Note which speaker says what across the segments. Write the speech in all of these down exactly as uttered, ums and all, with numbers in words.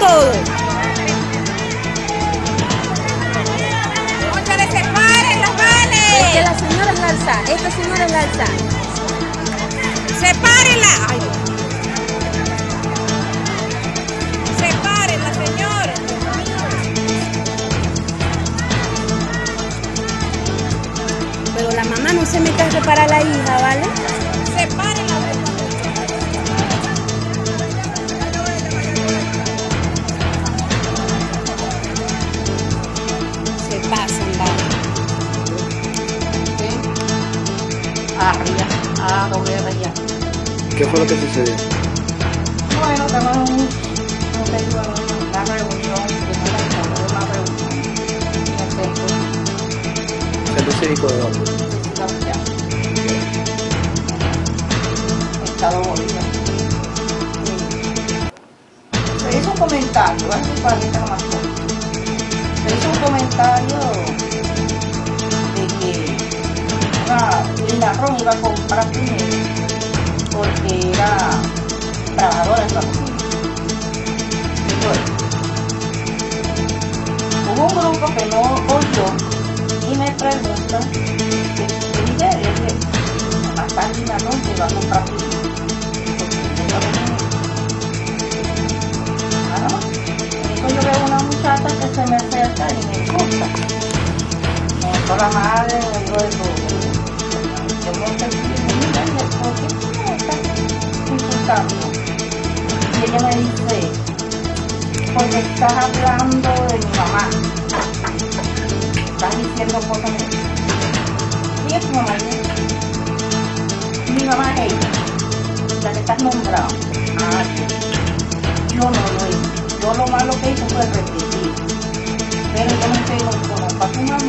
Speaker 1: todo.
Speaker 2: ¡Cónchale, separen las vales!
Speaker 1: Es que la señora es la alza, esta señora es la alza.
Speaker 2: ¡Sepárenla! Ay, ¡sepárenla, señora!
Speaker 1: Pero la mamá no se mete a reparar a la hija, ¿vale?
Speaker 2: ¡Sepárenla!
Speaker 1: Se pasan, ¿vale?
Speaker 3: Arriba, a doble raya.
Speaker 4: ¿Qué fue lo que sucedió?
Speaker 3: Bueno, estamos en una reunión, de una reunión en el centro.
Speaker 4: ¿Centro cívico de dónde?
Speaker 3: Estado Bolívar. Se hizo un comentario, ¿vale? Para que más corto. Se hizo un comentario de que una Linda Ron iba a comprar dinero porque era trabajadora en Estados Unidos. Bueno, hubo un grupo que no oyó y me pregunta qué dinero. Y dije, hasta Linda Ron se va a comprar dinero. Nada más. Entonces yo veo una muchacha que se me acerca y me gusta. Me entró la madre, me dijo de todo. Yo no sé si me ¿por qué tú me estás insultando? Y ella me dice, porque estás hablando de mi mamá. Estás diciendo cosas de ella. ¿Quién es tu mamá? Mi mamá es ella, la que estás nombrando. Ah, yo no lo hice. Yo lo malo que hice fue repetir. Pero yo no sé cómo para tu mamá.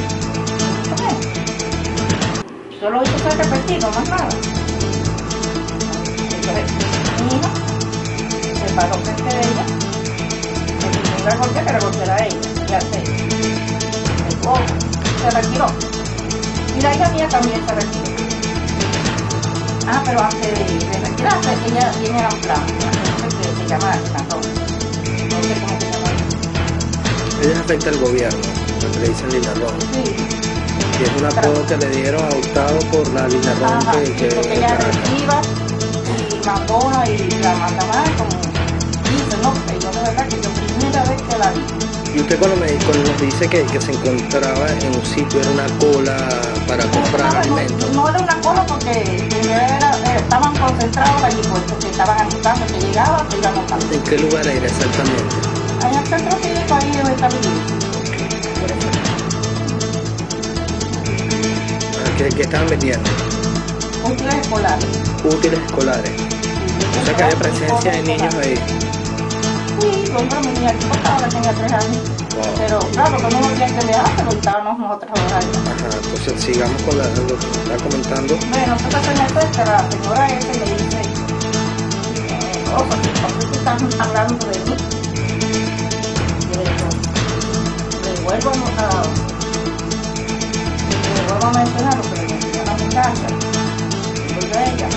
Speaker 3: Solo hice fue repetir, no más nada. Entonces, mi hija se paró frente de ella. Que si me iba a golpear, que la golpeara a ella. Y así. Oh, se retiró. Y la hija mía también se retiró. Ah, pero antes de, de retirarse, ella viene a un plan. Que se llama Nato. No sé cómo se llama.
Speaker 4: Ella afecta al gobierno, lo que le dicen Linda Ron.
Speaker 3: Sí.
Speaker 4: Y es un apodo que le dieron a Gustavo por la Linda Ron.
Speaker 3: Ajá,
Speaker 4: que, que,
Speaker 3: porque ella reciba y mandona y la manda más como dice, no, pero yo de verdad que yo primera vez que la vi.
Speaker 4: Y usted cuando, me, cuando nos dice que, que se encontraba en un sitio, era una cola para comprar
Speaker 3: no,
Speaker 4: alimentos.
Speaker 3: No, no era una cola porque era, era, estaban concentrados allí, pues, porque estaban anotando que llegaba, que iban anotando.
Speaker 4: ¿En qué lugar era exactamente?
Speaker 3: En el centro cívico ahí donde está viviendo.
Speaker 4: ¿Qué, qué estaban vendiendo?
Speaker 3: Útiles escolares.
Speaker 4: Útiles escolares. O sea que había presencia de niños ahí.
Speaker 3: Sí, bueno, mi niña ahora tenía tres años. Wow. Pero claro, que no nos había que dejárselo y estábamos nosotros dos años.
Speaker 4: Ajá, entonces sigamos con la, lo que está comentando.
Speaker 3: Bueno, entonces se me acerca la señora esa y le dice, oh, ¿por qué tú estás hablando de mí? Y le digo, le vuelvo a, le vuelvo a mencionar lo que le mencionó a la muchacha. Y vuelve a ella,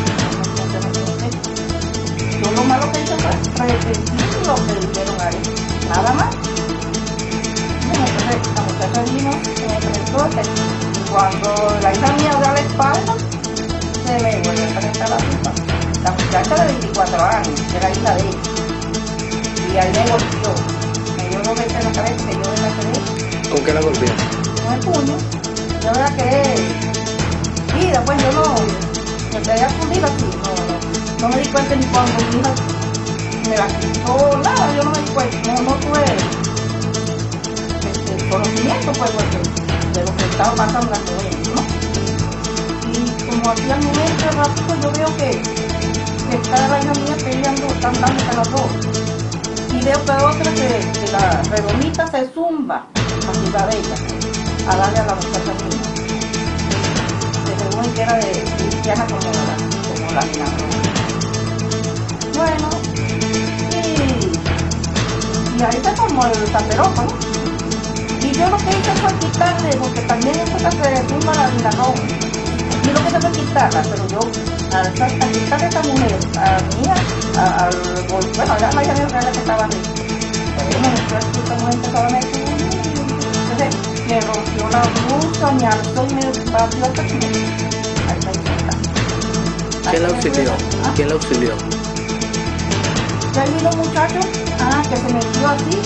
Speaker 3: yo lo malo que hice fue repetir lo que le dijeron a él, nada más. Bueno, entonces la muchacha vino, se me presentó, y cuando la hija mía da la espalda, se me vuelve a presentar la pipa. La muchacha de veinticuatro años, que era hija de ella, y ahí me golpeó, me dio dos veces en la cabeza, que yo la quedé.
Speaker 4: ¿Con qué la golpeó?
Speaker 3: Con el puño, yo la quedé, vida, pues yo no, me quedé fundida así, no, no. No me di cuenta ni cuando mi hija me la quitó, nada, yo no me di cuenta, no, no tuve este, conocimiento pues, de, de lo que estaba pasando en la niña, ¿no? Y como hacía el momento rápido, yo veo que, que está la hija mía peleando, están dándose las dos. Y veo que otra que, que la redonita se zumba arriba de ella, a darle a la muchacha mía. Que según que era de cristiana como la, como la niña. Bueno, y, y ahí se formó el taperoco, ¿no? Y yo lo que hice fue quitarle, porque también eso se tumba la Lindarón. Y lo que hice fue quitarla, pero yo, al, al quitarle a esta mujer, a mí, al, bueno, ya la hija mía que estaba ahí, Bueno, después esta mujer empezaba a meter un entonces me rompió la blusa, me alzó y me batió hasta aquí. Ahí está, ahí está.
Speaker 4: ¿Quién la auxilió?
Speaker 3: ¿Ah?
Speaker 4: ¿Quién la auxilió?
Speaker 3: Ya vi los muchachos, ah, que se metió así.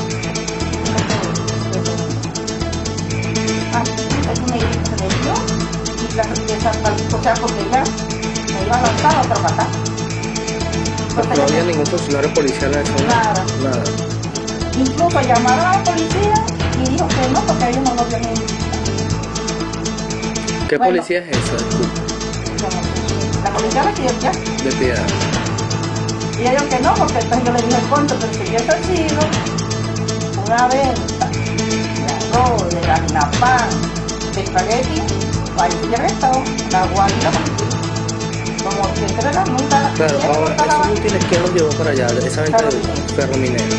Speaker 3: Ah, eso me dijo que se metió y la desapareció, o sea, porque ella me iba a lanzar a otra patada.
Speaker 4: No, no había ningún funcionario policial en esa zona.
Speaker 3: Nada.
Speaker 4: Nada.
Speaker 3: Incluso llamaron a la policía y dijo que no, porque ellos no lo habían identificado.
Speaker 4: ¿Qué
Speaker 3: Bueno.
Speaker 4: policía es esa? Disculpe.
Speaker 3: La policía me pidió ya.
Speaker 4: De piedad.
Speaker 3: Y ellos que no, porque entonces yo le dije, concho, pero si hubiese sido una venta de arroz, de harina pan, de espagueti, ahí se hubiera estado la guardia y la policía. Como siempre la multa.
Speaker 4: Claro, ahora, esos útiles, ¿quién los llevó para allá? Esa venta de ferro minero.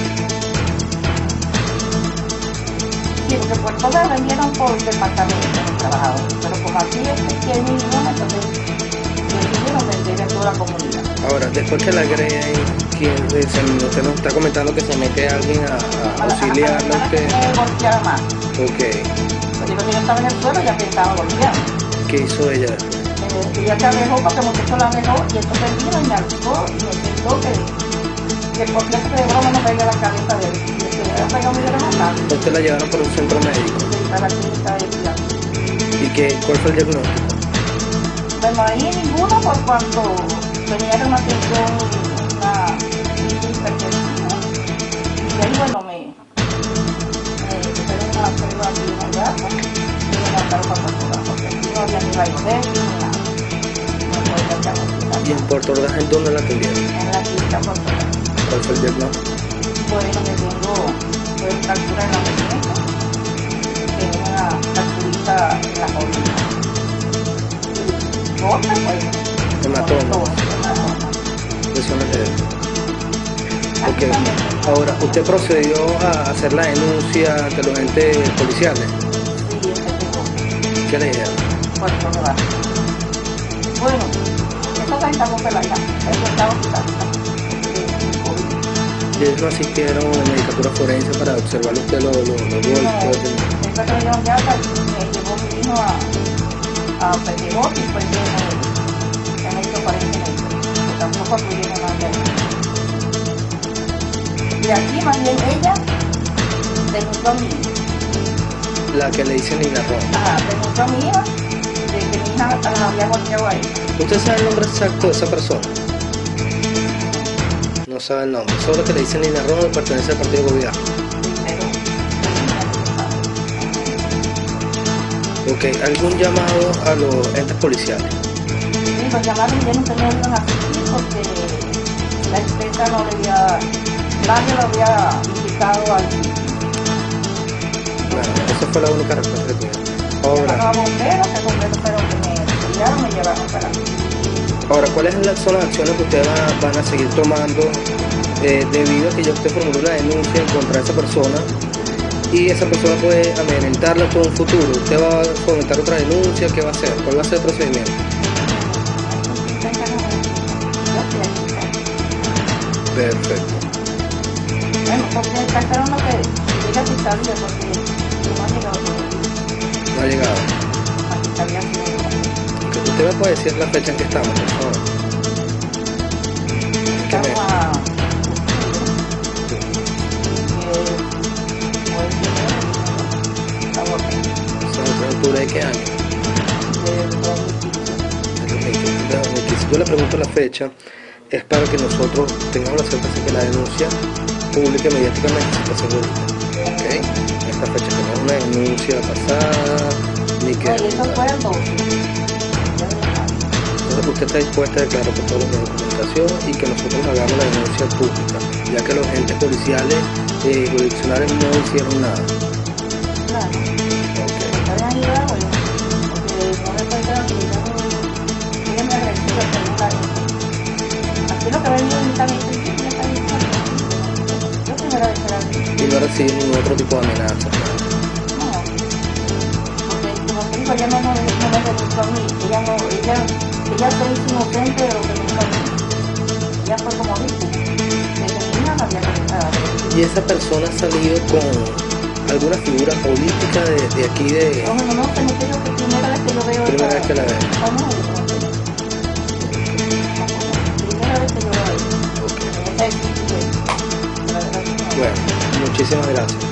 Speaker 3: Sí, porque por todas vendieron por departamento los trabajadores, pero como aquí es pequeño y bueno, entonces decidieron vender en toda la comunidad.
Speaker 4: Ahora, después que la agreden, ¿quién, eh, se- usted nos está comentando que se mete alguien a, a
Speaker 3: A la-
Speaker 4: auxiliarla
Speaker 3: a la
Speaker 4: a usted.
Speaker 3: que me golpeaba más.
Speaker 4: Ok.
Speaker 3: Pues digo que yo estaba en el suelo y ya pensaba golpear.
Speaker 4: ¿Qué hizo ella?
Speaker 3: Eh, ella se alejó porque el muchacho la alejó y entonces vino y me alzó y me sentó que, que por clase de broma no pegué la cabeza de él. Y que le había pegado me hubiera matado.
Speaker 4: Usted la llevaron por un centro médico.
Speaker 3: Y para la clínica de vida.
Speaker 4: ¿Y qué, cuál fue el diagnóstico?
Speaker 3: Bueno, ahí ninguno por cuanto tenía una atención, una hipertensiva. Y ahí, bueno, me, me hicieron una prueba aquí en el brazo y me mataron para Puerto porque aquí no había ni rayos X ni nada. No podía ir al hospital.
Speaker 4: ¿Y en Puerto Ordaz en dónde la atendieron?
Speaker 3: En la clínica Puerto Ordaz.
Speaker 4: ¿Cuál fue el diagnóstico?
Speaker 3: Bueno, me tengo pues, fractura en la muñeca, tengo una fracturita en la columna. Y otra, pues,
Speaker 4: Hematoma.
Speaker 3: dos, hematoma.
Speaker 4: Lesiones leves.
Speaker 3: Aquí
Speaker 4: Ok.
Speaker 3: también.
Speaker 4: Ahora, ¿usted procedió a hacer la denuncia ante los entes policiales?
Speaker 3: Sí, este tengo
Speaker 4: ¿Qué le dijeron?
Speaker 3: Puerto Ordaz. Bueno, esta está en Campo Pelaya, eso está hospitalizado.
Speaker 4: ¿Y ellos no asistieron a medicatura forense para observar usted los, los, los golpes?
Speaker 3: No, esta que me dieron ya, me llevó mi hijo a, a Petegote y pues me, me hizo cuarenta minutos, que tampoco pudieron más de ahí. Y aquí más bien ella denunció a mi hija.
Speaker 4: La que le dicen Nina Ron.
Speaker 3: Ajá, denunció a mi hija de que mi hija la había golpeado a ella.
Speaker 4: ¿Usted sabe el nombre exacto de esa persona? No sabe el nombre. Solo que le dicen Nina Ron pertenece al partido de gobierno.
Speaker 3: Pero,
Speaker 4: Ok, ¿algún llamado a los entes policiales?
Speaker 3: sí, los llamaron y ellos no iban a asistir porque la empresa no le había, nadie lo había indicado al sitio.
Speaker 4: Bueno, esa fue la única respuesta que tuvieron.
Speaker 3: Llamaron
Speaker 4: Ahora,
Speaker 3: a bomberos, el bombero pero que me auxiliaron, me llevaron para aquí.
Speaker 4: ahora, ¿cuáles son las- son las acciones que ustedes van, van a seguir tomando eh, debido a que ya usted formuló una denuncia en contra de esa persona y esa persona puede amedrentarla todo un futuro? ¿Usted va a fomentar otra denuncia? ¿Qué va a hacer? ¿Cuál va a ser el procedimiento? Perfecto.
Speaker 3: Bueno, porque está esperando que llegue a Fiscalía porque no ha llegado todavía.
Speaker 4: No ha llegado.
Speaker 3: A Fiscalía sí no llegó.
Speaker 4: ¿Usted me puede decir la fecha en que estamos, por favor? ¿Qué mes?
Speaker 3: Estamos a
Speaker 4: ¿En octubre de qué año? De dos mil quince. Yo le pregunto la fecha, es para que nosotros tengamos la certeza que la denuncia publique mediáticamente si está seguro. ¿Ok? Esta fecha que no es una denuncia pasada, ni que...
Speaker 3: Y eso fue el doce.
Speaker 4: Entonces usted está dispuesta a declarar por todos los medios de comunicación y que nosotros hagamos la denuncia pública, ya que los agentes policiales eh, jurisdiccionales no hicieron nada.
Speaker 3: Claro.
Speaker 4: Ok.
Speaker 3: Me habían ayudado, porque no me puede quedar que ella me agresiva, pero nunca aquí lo que ha venido en esta lista, ya está bien. Yo primera vez que la vi.
Speaker 4: Y no recibe ningún otro tipo de amenaza.
Speaker 3: No, porque como te digo, ella no, no, no me denunció a mí, ella no, ella, ella se hizo inocente de lo que nunca vi. Ella fue como víctima, desde niña la había agredido.
Speaker 4: ¿Y esa persona ha salido con alguna figura política de, de aquí de...
Speaker 3: No, no, no, se me quedó que primera vez que yo veo
Speaker 4: Primera
Speaker 3: esa-
Speaker 4: vez que la veo.
Speaker 3: Vamos a ver. Primera vez que yo la veo.
Speaker 4: Ok.
Speaker 3: En ese sitio, pues, la verdad que no.
Speaker 4: Bueno, muchísimas gracias.